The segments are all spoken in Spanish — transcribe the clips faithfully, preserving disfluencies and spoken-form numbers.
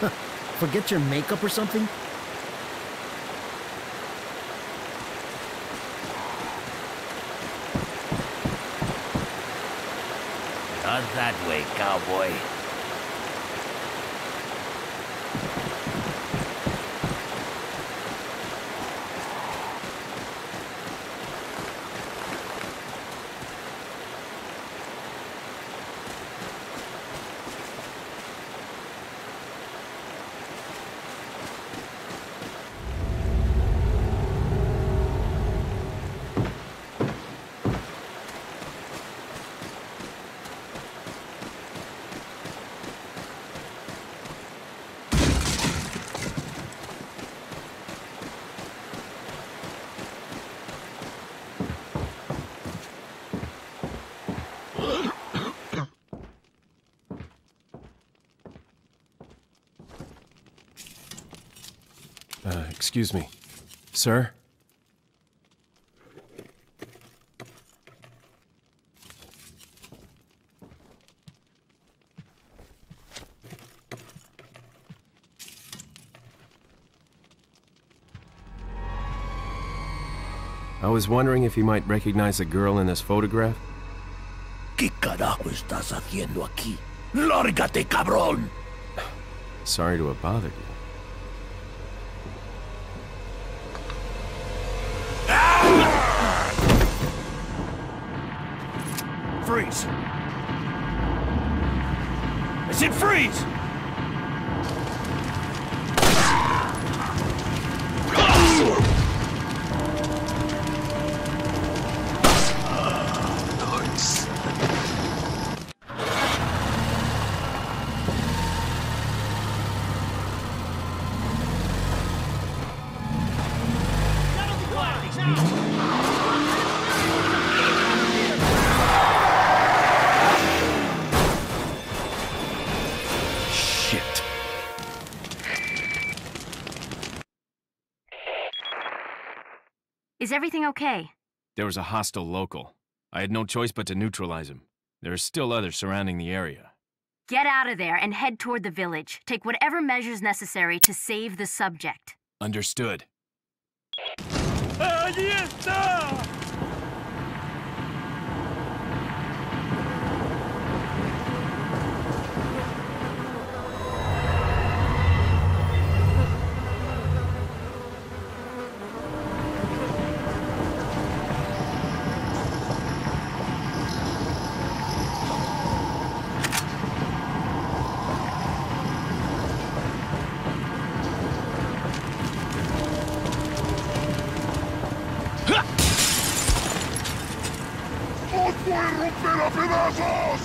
Forget your makeup or something? Not that way, cowboy. Uh, excuse me. Sir? I was wondering if you might recognize the girl in this photograph? ¿Qué carajo estás haciendo aquí? ¡Lárgate, cabrón! Sorry to have bothered you. Freeze! I said freeze! Is everything okay? There was a hostile local. I had no choice but to neutralize him. There are still others surrounding the area. Get out of there and head toward the village. Take whatever measures necessary to save the subject. Understood. ¡Allí está! ¡Os voy a romper a pedazos!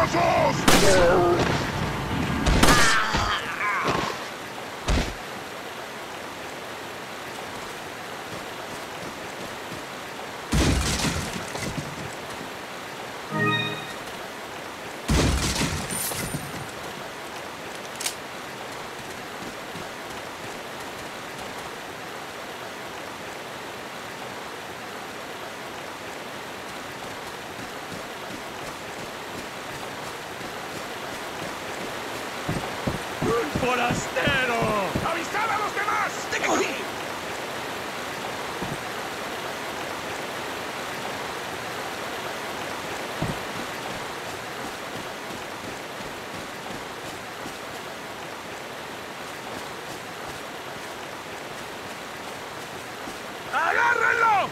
pedazos! ¡Forastero! ¡Avisad a los demás! ¡Te cogí! ¡Agárrenlo!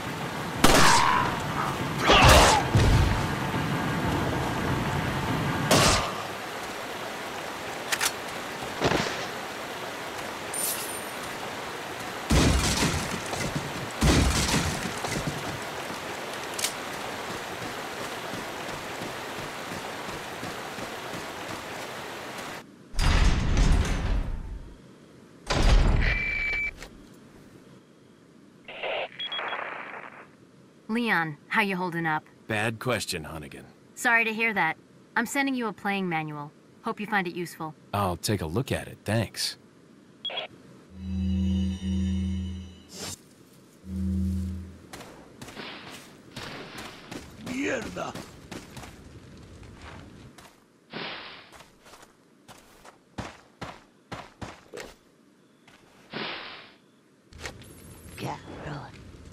Leon, how you holding up? Bad question, Hunnigan. Sorry to hear that. I'm sending you a playing manual. Hope you find it useful. I'll take a look at it, thanks. ¡Mierda! Cabrón.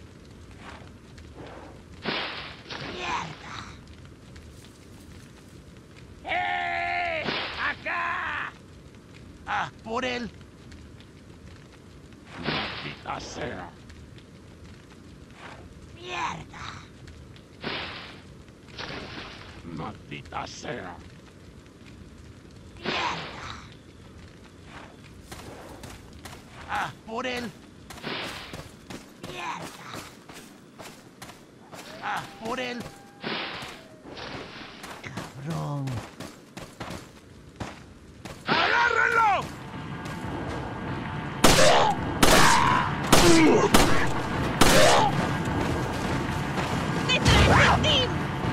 Mierda. ¡Eh! ¡Acá! ¡Ah, por él! ¡Maldita sea! Mierda. ¡Maldita sea! Mierda. ¡Ah, por él! Mierda. ¡Ah, por él! Cabrón. ¡Agárrenlo! ¡Detrás de ti!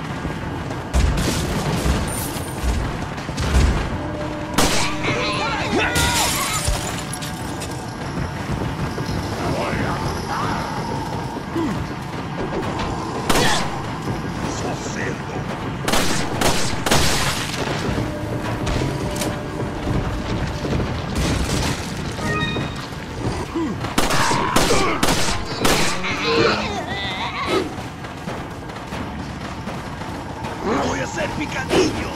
¡Sos cerdo! ¡Voy a hacer picadillo!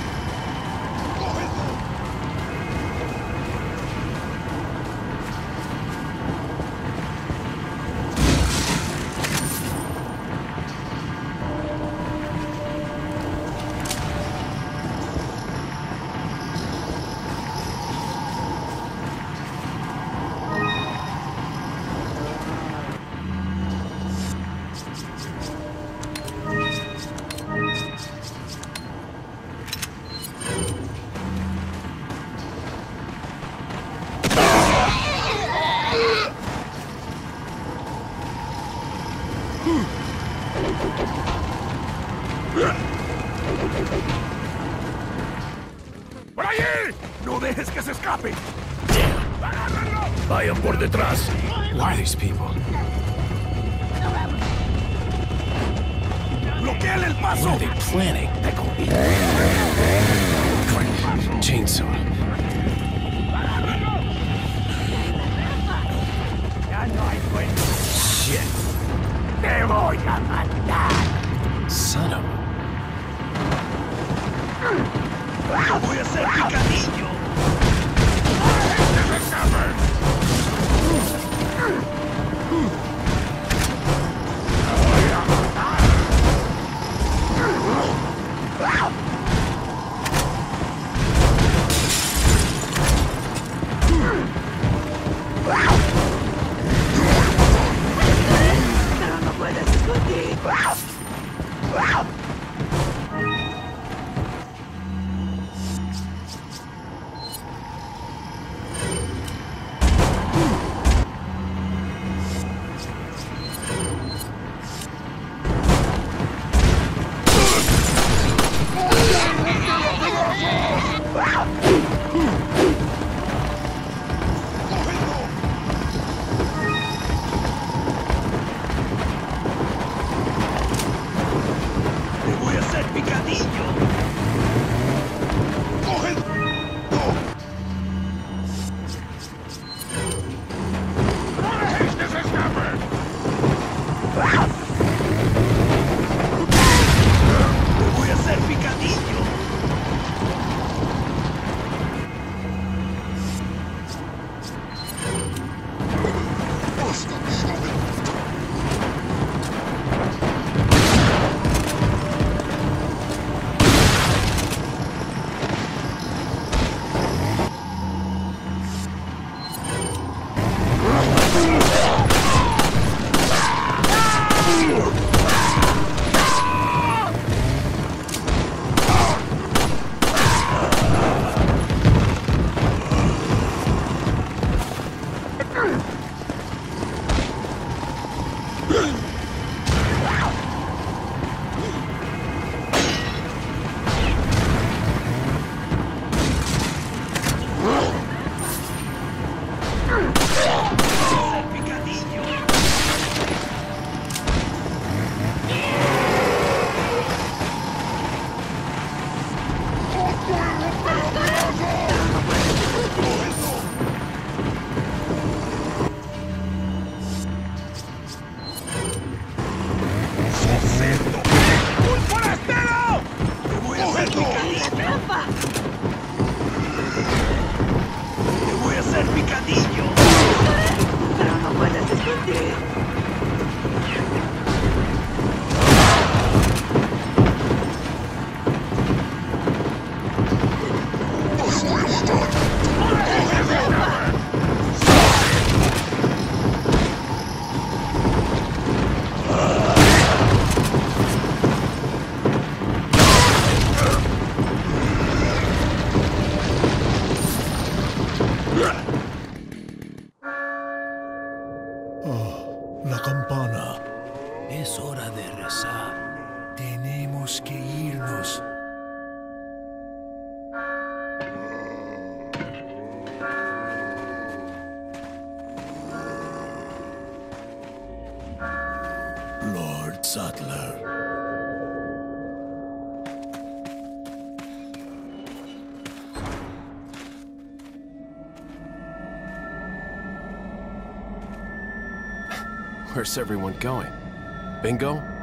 ¡Por allí! ¡No dejes que se escape! ¡Agárrenlo! Vayan por detrás. Who are these people? ¡Bloqueen el What paso! are they planning? Chainsaw. ¡Ya no hay cuenta! Shit. ¡Te voy a matar! Son of a... ¡Voy a hacer picadillo! Pero no puedes esconder. Oh, la campana. Es hora de rezar. Tenemos que irnos. Lord Sattler. Where's everyone going? Bingo?